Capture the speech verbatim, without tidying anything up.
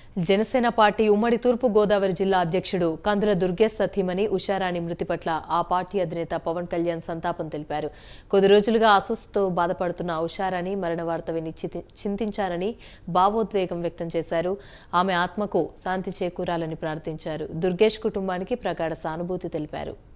Janasena party ఉమ్మడి తూర్పు గోదావరి జిల్లా అధ్యక్షుడు కందుల దుర్గేష్ సతీమణి ఉషారాణి మృతి పట్ల ఆ పార్టీ అధినేత పవన్ కళ్యాణ్ సంతాపం తెలిపారు. కొద్ది రోజులుగా అస్వస్థతో బాధపడుతున్న ఉషారాణి మరణ వార్త విని చింతించారని భావోద్వేగం వ్యక్తం చేశారు. ఆమె ఆత్మకు శాంతి చేకూరాలని ప్రార్థించారు. దుర్గేష్ కుటుంబానికి ప్రగాఢ సానుభూతి తెలిపారు.